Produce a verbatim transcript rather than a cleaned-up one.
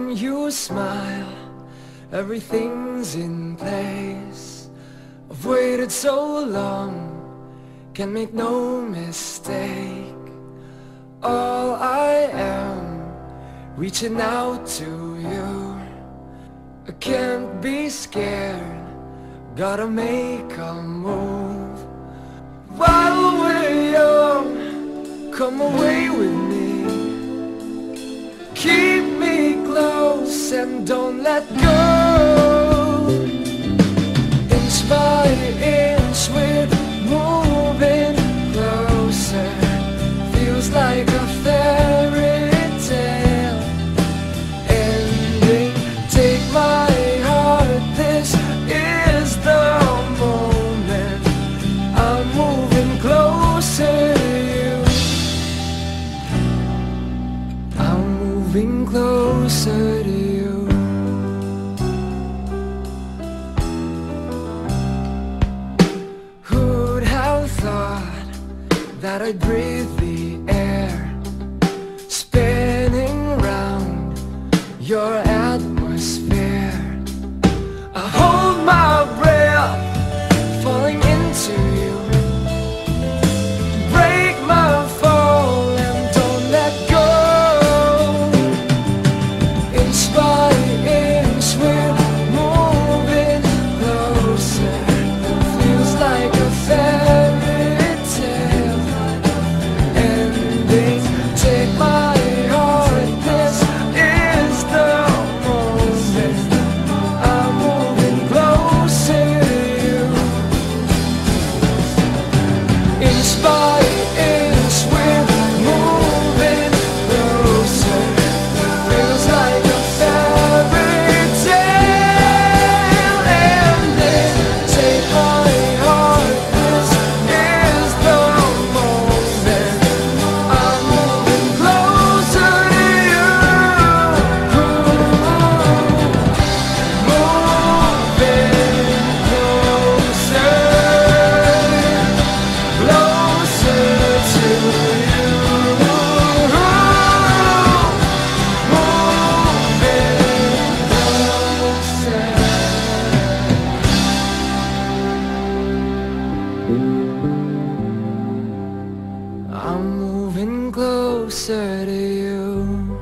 When you smile, everything's in place. I've waited so long, can make no mistake. All I am, reaching out to you. I can't be scared, gotta make a move. While we're young, come away with me. Keep me close and don't let go. Inch by inch we're moving closer. Feels like a fairy tale ending. Take my heart, this is the moment. I'm moving closer to you. I'm moving closer to you. Who'd have thought that I'd breathe the air, spinning round your atmosphere. I hold my breath, falling into you. Break my fall and don't let go. Inch by inch we're moving closer. Feels like a fairy tale ending. Take my heart, this is the moment. I'm moving closer to you. Inch by inch we're moving closer. Feels like a fairy tale ending. Take my heart, this is the moment. I'm moving closer to you. Moving closer, closer to you. Moving closer. I'm moving closer to you.